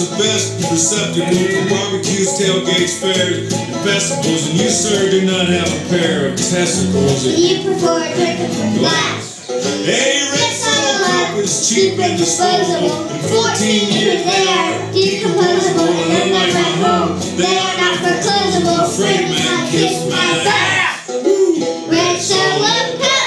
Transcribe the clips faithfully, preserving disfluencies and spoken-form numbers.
the best receptacle for barbecues, tailgates, fairs, and festivals, and you, sir, do not have a pair of testicles. Do you prefer a drinking from glass? A red Solo cup is cheap and disposable. In fourteen years they are decomposable, and unlike my home, they are not foreclosable. Afraid man, kiss my back. Red Solo cup,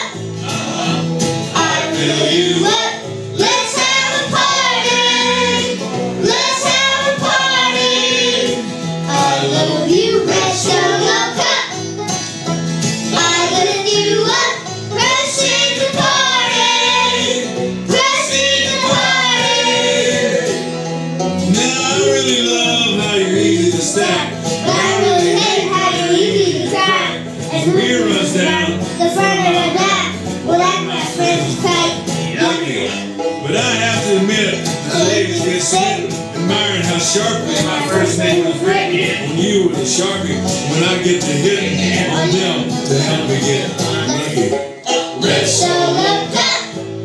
I fill you up. Let's have a party. Let's have a party. I love you, Red Solo cup. I lift you up. Proceed to party. Proceed to party. Now I really love how you're easy to stack, But I really hate how you're easy to crack. As the beer runs down the front of my back. Well, that, my friend, is quite yummy. But I have to admit, the ladies get smitten, admiring how sharply my first name was written on you with a Sharpie. When I get to hit on them to help me get lucky. Red Solo cup,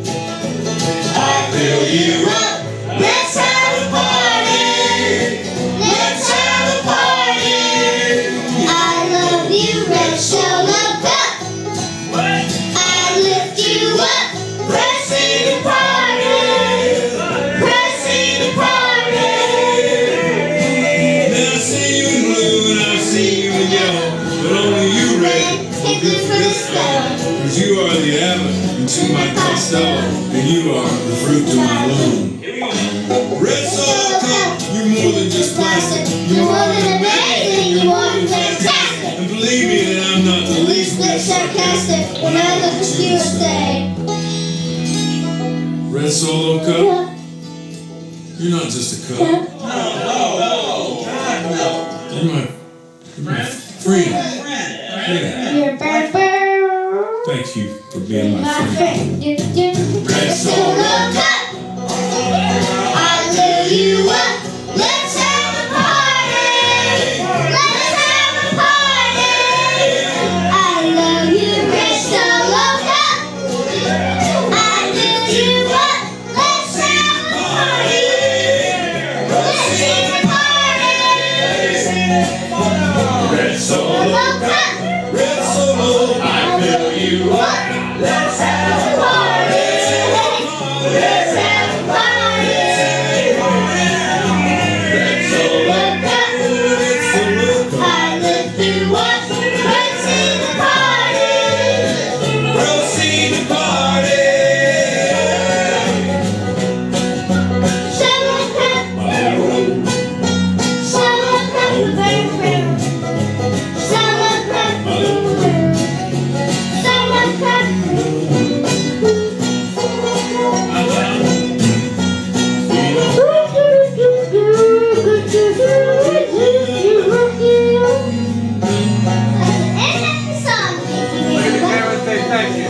I fill you up. Let's have a party. Let's have a party. I love you, Red Solo cup. I lift you up. Proceed to party. Proceed to party. Now I see you in blue and I see you in yellow, but only you red is good for this fellow. Cause you are the abbot to my Costello, and you are the fruit to my loom. Red Solo cup, you're more than just plastic. You're more than amazing. You're more than fantastic. And believe me that I'm not the least Bit bit sarcastic when I look at you and say, Red Solo cup, you're not just a cup. You're my, you're my friend. Yeah. you're a Thank you for being my my friend. friend. You, you, Red Solo cup, I lift you up. Let's have a party. Let's have a party. I love you, Red Solo cup. I lift you up. Let's have a party. Let's have a party. Red Solo Solo cup, Red Solo, I fill you up. let's have a party. Let's have a party. Red Solo, Solo cup, Red Solo, I lift you up. Proceed to party. proceed to party. Solo cup, solo cup, baby. Solo cup, solo cup. And that's the song. Thank you.